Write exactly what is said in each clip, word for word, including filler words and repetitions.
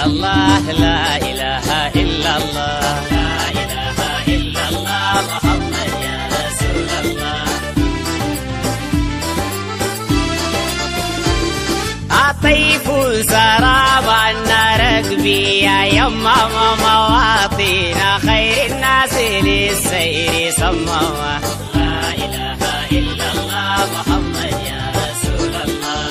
الله لا إله إلا الله لا إله إلا الله محمد يا رسول الله. الطيف سراب النار ركبي يا يما مواطن خير الناس للسير صموا. لا إله إلا الله محمد يا رسول الله.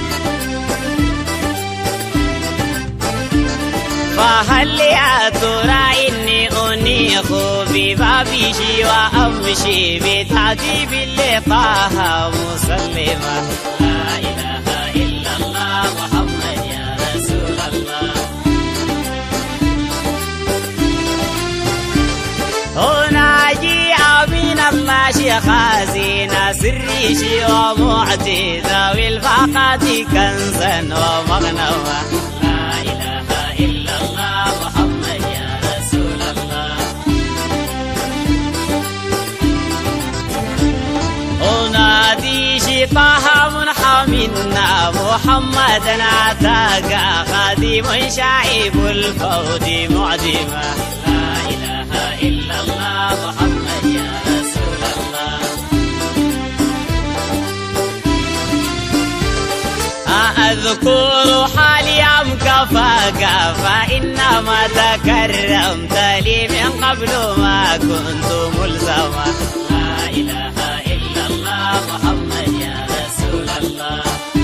فهل يا ترى إني أنيخ ببابي وأمشي بتعذيب اللي طه مسلمة. لا إله إلا الله محمد يا رسول الله. أناجي من الله شيخ خازين سري شي ومعطي ذوي الفقد كنزا ومغنوة. لا إله إلا الله محمد يا رسول الله. أنادي شي طه منحمنا محمدا أتاك خادم شعيب الفوز معدمة. لا إله إلا الله محمد يا رسول الله. أذكر حالي أم كفاك فإنما تكرمت لي من قبل ما كنت ملزما. لا إله إلا الله محمد يا رسول الله.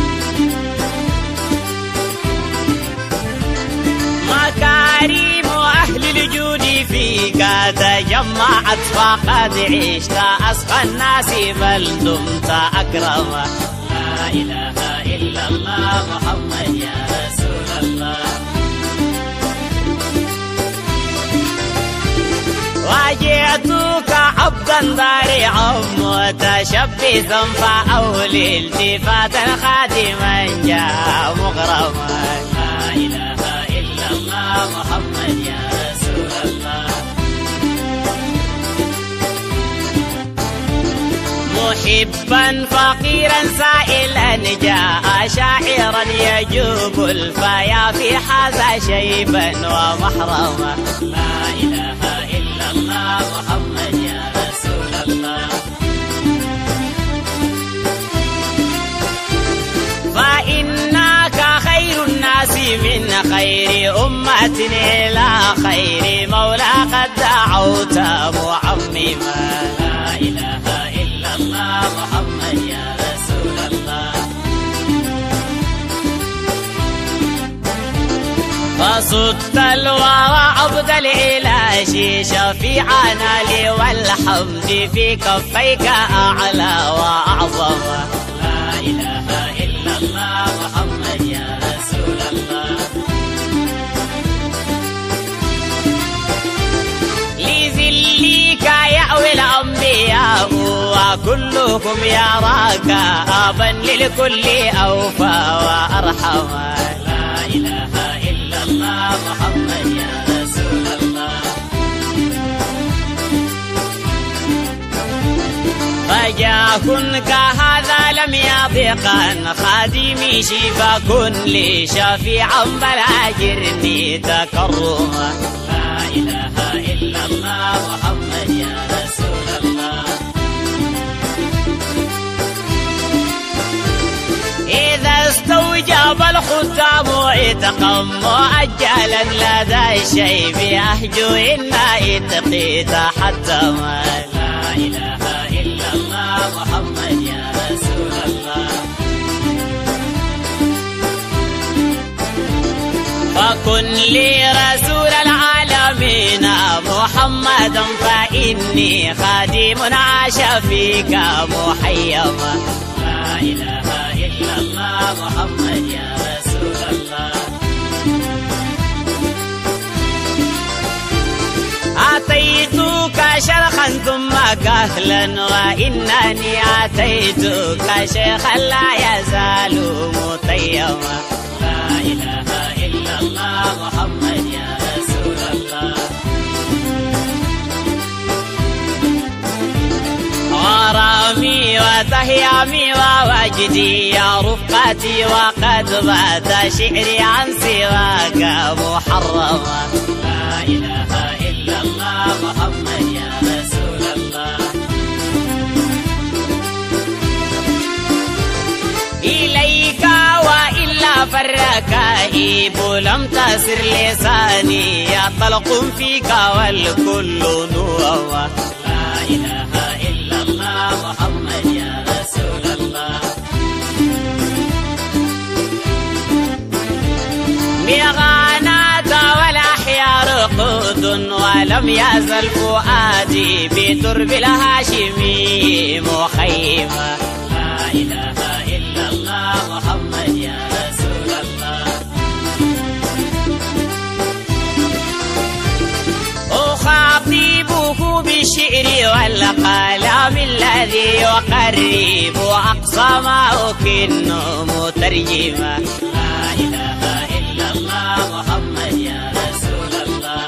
مكارم أهل الجود فيك تجمعت فقد عشت أسقى الناس بل دمت أكرما. لا إله إلا الله محمد يا رسول الله. وجئتك عبدا ضارعا متشبثا فأولي التفاتا خادما جاء مغرما. لا إله إلا الله محمد يا رسول الله. محبا فقيرا سائلا جاء شاعرا يجوب الفيا في حاز شيبا ومحرما. لا إله إلا الله محمد يا رسول الله. فإنك خير الناس من خير أمة إلى خير مولى قد دعوت معمما. لا إله إلا الله محمد يا رسول الله. فصدت الورى عبد الإله شفيعنا لي والحمد في كفيك أعلى وأعظم. لا إله إلا الله محمد يا رسول الله. لذلك يأوي الأنبياء وكلكم يراك أبا للكل أوفى وأرحم. لا إله إلا الله محمد يا رسول الله. فجاكن كهذا لم يضيقا خادمي شفا كن لي شفيعا بل أجرني تكرما. لا إله إلا الله محمد يا رسول الله. إذا استوجب الختام عتقا مؤجلا لدى الشيب أهجو إن اتقيت حتى ما. لا إله إلا الله محمد يا رسول الله. فكن لي رسول العالمين محمدا فإني خادم عاش فيك محيما. لا إله إلا الله محمد يا رسول الله. أعطيتك شرخا ثم كهلا وإنني أتيتك شيخا لا يزال مطيما. لا إله إلا الله محمد يا رسول الله. مرامي وتهيامي ووجدي يا رفقتي وقد بات شعري عن سواك محرما لا إله إلا الله محمد يا رسول الله إليك وإلا فالركائب لم تسر لساني يطلق فيك والكل نوى لا إله إلا الله محمد يا رسول الله بغانات والأحياء رقود ولم يزل فؤادي بترب الهاشمي مخيما لا إله إلا الله محمد يا رسول الله أخاطبه بالشعر والقلم الذي يقرب أقصى ما أكن مترجما لا إله إلا الله محمد يا رسول الله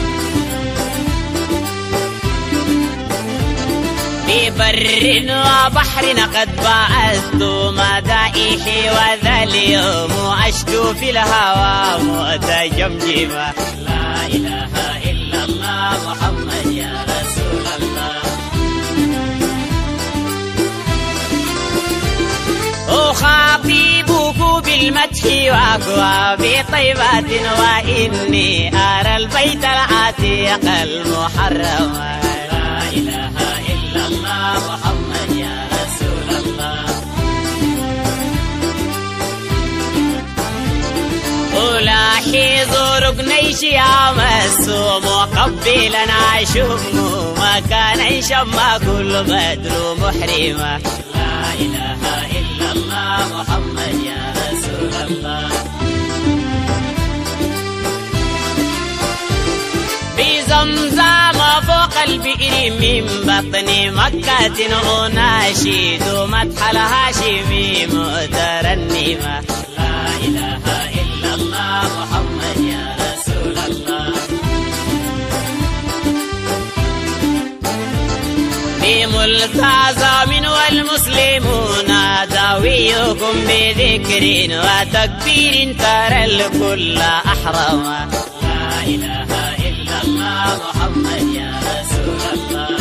ببر وبحر قد بعثت مدائحي وذا اليوم أشكو في الهوى متجمجما لا إله إلا الله محمد يا رسول الله أخاطبه بالمدح وأكوى بطيبات وإني أرى البيت العتيق المحرم لا إله إلا الله محمد يا رسول الله ألاحظ ركني شيامس مقبلا أشم مكانا شم كل بدر محرما لا إله إلا الله محمد يا رسول الله بزمزم فوق البئر من بطن مكة أناشد مدح الهاشمي مترنما لا إله إلا الله محمد يا رسول الله بملتزم والمسلمون داويكم بذكر وتكبير ترى الكل أحرما لا إله إلا الله محمد يا رسول الله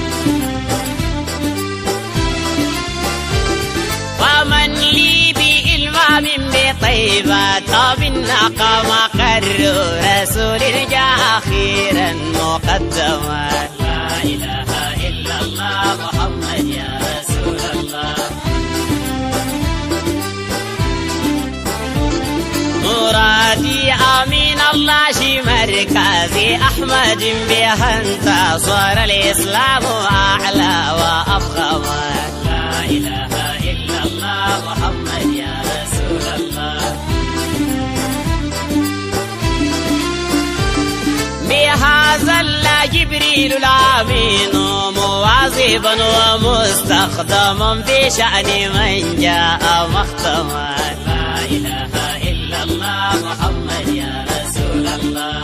ومن لي بإلمام بطيبة بالنقى مقر رسول جاء أخيرا مقدما لا إله إلا الله محمد يا رسول الله مرادي آمين الله شي مركزي أحمد بها انتصر الإسلام أعلى وأفخم لا إله إلا الله محمد يا رسول الله بهذا الله جبريل الأمين مواظبا ومستخدما في شأن من جاء مختما لا إله إلا الله محمد يا رسول الله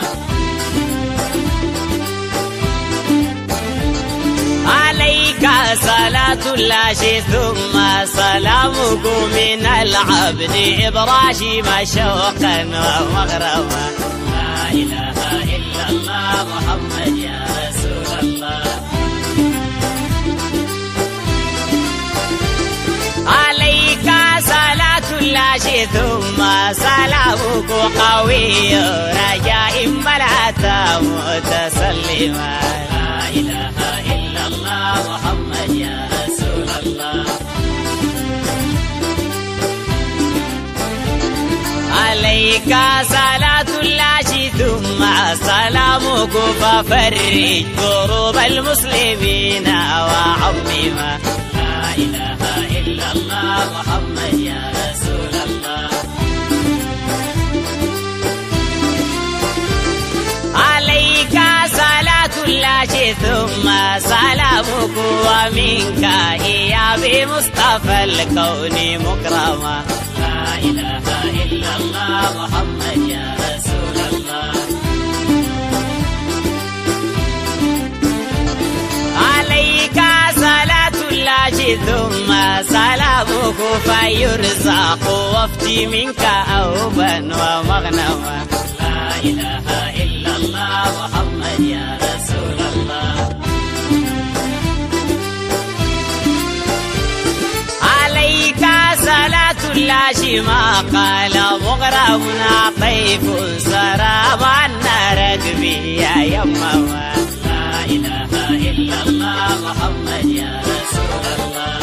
عليك صلاة الله ثم سلامكم من العبد إبراهيم شوقا ومغرما لا إله إلا الله محمد يا رسول الله عليك صلاة الله ثم سلامك قوي رجاء بلعت متسلما لا إله إلا الله محمد يا رسول الله عليك صلاة الله ثم سلامك ففرج كروب المسلمين وعمما لا إله إلا الله محمد يا رسول الله عليك صلاة الله ثم سلامك ومنك يا بمصطفى الكون مكرما لا إله إلا الله محمد يا رسول الله عليك صلاة ثم سلامك فيرزق وفدي منك أوبا ومغنما لا إله إلا الله محمد يا رسول الله عليك صلاة الله شما قال مغربنا طيف سرى معنا ركبي يا يمما لا إله إلا الله محمد يا رسول الله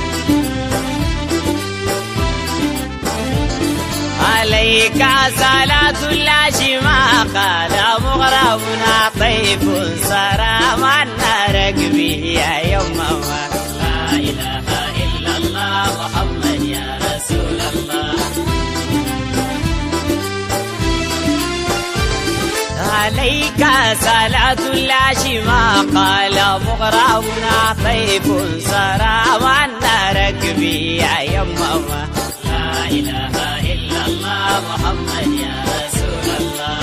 عليك صلاة الله شما قال مغربنا طيف سرى معنا ركبي يا يمما لا إله إلا الله محمد يا رسول الله عليك صلاة الله شما قال مغربنا طيف سرى معنا ركبي يا يمما لا إله إلا الله محمد يا رسول الله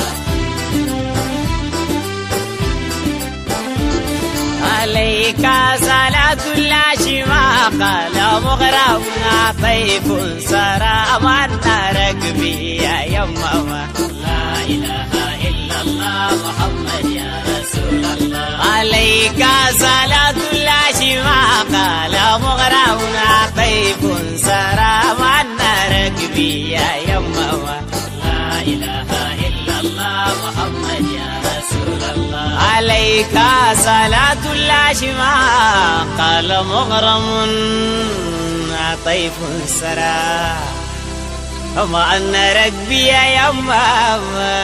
عليك صلاة الله شما قال مغربنا طيف سرى معنا ركبي يا يمما لا إله إلا الله محمد يا رسول الله عليك صلاة الله شما قال مغربنا طيف سرى معنا ركبي يا يمما لا إله إلا الله محمد يا رسول الله عليك صلاة الله شما قال مغرم طيف سرى معنا ركبي يا يمما